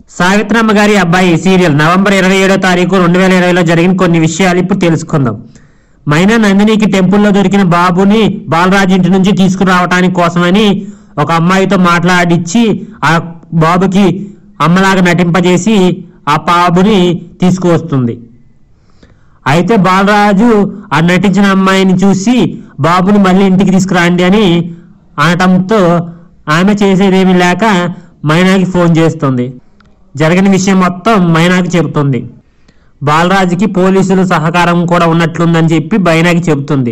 సావిత్రమ్మ గారి అబ్బాయి serial November 27వ తారీఖు 2020లో జరిగిన కొన్ని విషయాలు ఇప్పుడు తెలుసుకుందాం. మైనా నందినికి టెంపుల్లో దొరికిన బాబుని బాలరాజు ఇంటి నుంచి తీసుకురావటానికి కోసమని ఒక అమ్మాయితో మాట్లాడిచ్చి ఆ బాబుకి అమ్మలాగా నటింపజేసి ఆ బాబుని తీసుకువస్తుంది. అయితే బాలరాజు ఆ నటించిన అమ్మాయిని చూసి బాబుని మళ్ళీ ఇంటికి తీసుకురండి అని అనటంతో ఆమె చేసేదేమీ లేక మైనాకి ఫోన్ చేస్తుంది. జరిగిన విషయం మొత్తం మైనాకి చెబుతుంది. బాలరాజుకి పోలీసుల సహకారం కూడా ఉన్నట్లుందని చెప్పి మైనాకి చెబుతుంది.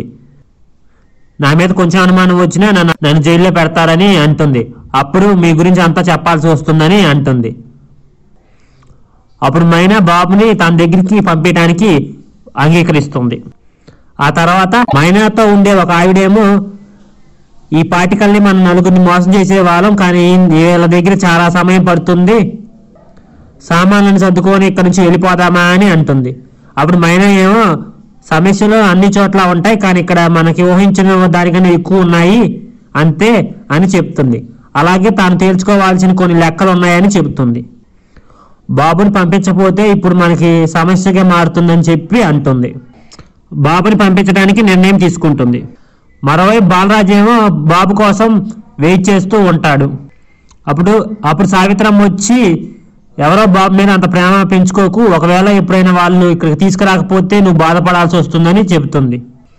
నా మీద కొంచెం అనుమానం వచ్చినా నన్ను జైల్లో పెడతారని అంటుంది. అప్పుడు మీ గురించి అంతా చెప్పాల్సి వస్తుందని అంటుంది. అప్పుడు మైనా బాబుని తన దగ్గరికి పంపించడానికి అంగీకరిస్తుంది. ఆ తర్వాత మైనాతో ఉండే ఒక ఆవిడేమో ఈ పాటికల్ని మనం నలుగురిని మోసం చేసే వాళ్ళం, కానీ వీళ్ళ దగ్గర చాలా సమయం పడుతుంది, సామాన్లను సర్దుకొని ఇక్కడ నుంచి వెళ్ళిపోదామా అని అంటుంది. అప్పుడు మైనా ఏమో సమస్యలు అన్ని చోట్ల ఉంటాయి, కానీ ఇక్కడ మనకి ఊహించిన దానికన్నా ఎక్కువ ఉన్నాయి అంతే అని చెప్తుంది. అలాగే తాను తేల్చుకోవాల్సిన కొన్ని లెక్కలు ఉన్నాయని చెబుతుంది. బాబుని పంపించకపోతే ఇప్పుడు మనకి సమస్యగా మారుతుందని చెప్పి అంటుంది. బాబుని పంపించడానికి నిర్ణయం తీసుకుంటుంది. మరోవైపు బాలరాజు ఏమో బాబు కోసం వెయిట్ చేస్తూ ఉంటాడు. అప్పుడు సావిత్రమ్మ వచ్చి ఎవరో బాబు మీద అంత ప్రేమ పెంచుకోకు, ఒకవేళ ఎప్పుడైనా వాళ్ళు ఇక్కడికి తీసుకురాకపోతే నువ్వు బాధపడాల్సి వస్తుందని చెబుతుంది.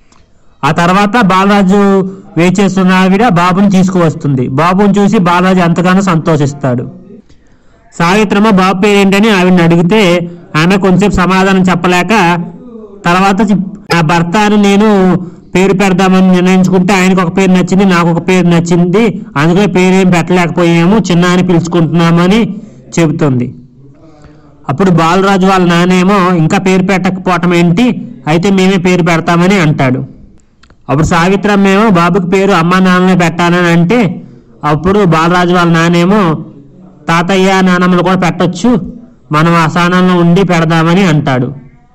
ఆ తర్వాత బాలరాజు వెయిట్ చేస్తున్న ఆవిడ బాబుని తీసుకువస్తుంది. బాబుని చూసి బాలరాజు ఎంతగానో సంతోషిస్తాడు. సావిత్రమ్మ బాబు పేరు ఏంటని ఆవిడని అడిగితే ఆమె కొంచెంసేపు సమాధానం చెప్పలేక తర్వాత నా భర్తను నేను పేరు పెడదామని నిర్ణయించుకుంటే ఆయనకు ఒక పేరు నచ్చింది, నాకు ఒక పేరు నచ్చింది, అందుకే పేరేం పెట్టలేకపోయాము, చిన్న అని పిలుచుకుంటున్నామని చెబుతుంది. అప్పుడు బాలరాజు వాళ్ళ నానేమో ఇంకా పేరు పెట్టకపోవటం ఏంటి, అయితే మేమే పేరు పెడతామని అంటాడు. అప్పుడు సావిత్రమ్మ ఏమో బాబుకి పేరు అమ్మా నాన్ననే పెట్టాలని అంటే అప్పుడు బాలరాజు వాళ్ళ నానేమో తాతయ్య నానమ్మలు కూడా పెట్టొచ్చు, మనం ఆ స్థానంలో ఉండి పెడదామని అంటాడు.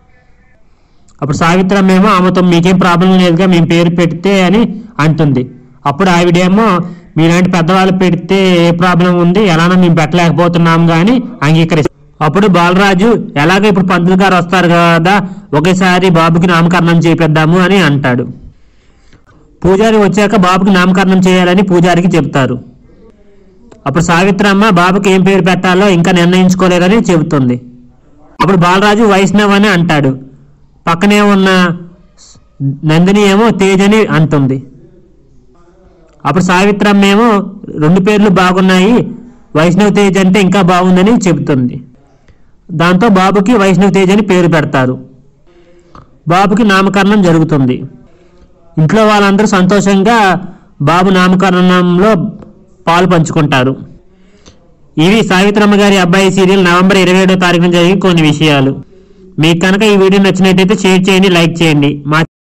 అప్పుడు సావిత్రమ్మ ఏమో ఆమెతో మీకేం ప్రాబ్లం లేదుగా మేము పేరు పెడితే అని అంటుంది. అప్పుడు ఆవిడేమో మీలాంటి పెద్దవాళ్ళు పెడితే ఏ ప్రాబ్లం ఉంది, ఎలానో మేము పెట్టలేకపోతున్నాం కానీ అంగీకరిస్తాం. అప్పుడు బాలరాజు ఎలాగో ఇప్పుడు పంతులు గారు వస్తారు కదా, ఒకేసారి బాబుకి నామకరణం చేపిద్దాము అని అంటాడు. పూజారి వచ్చాక బాబుకి నామకరణం చేయాలని పూజారికి చెప్తారు. అప్పుడు సావిత్రమ్మ బాబుకి ఏం పేరు పెట్టాలో ఇంకా నిర్ణయించుకోలేదని చెబుతుంది. అప్పుడు బాలరాజు వైష్ణవ్ అని అంటాడు. పక్కనే ఉన్న నందిని ఏమో తేజ్ అని అంటుంది. అప్పుడు సావిత్రమ్మ ఏమో రెండు పేర్లు బాగున్నాయి, వైష్ణవ్ తేజ్ అంటే ఇంకా బాగుందని చెబుతుంది. దాంతో బాబుకి వైష్ణవ్ తేజ్ అని పేరు పెడతారు. బాబుకి నామకరణం జరుగుతుంది. ఇంట్లో వాళ్ళందరూ సంతోషంగా బాబు నామకరణంలో పాలు పంచుకుంటారు. ఇవి సావిత్రమ్మ గారి అబ్బాయి సీరియల్ నవంబర్ 27వ తారీఖున జరిగిన కొన్ని విషయాలు. మీకు కనుక ఈ వీడియో నచ్చినట్టయితే షేర్ చేయండి, లైక్ చేయండి. మా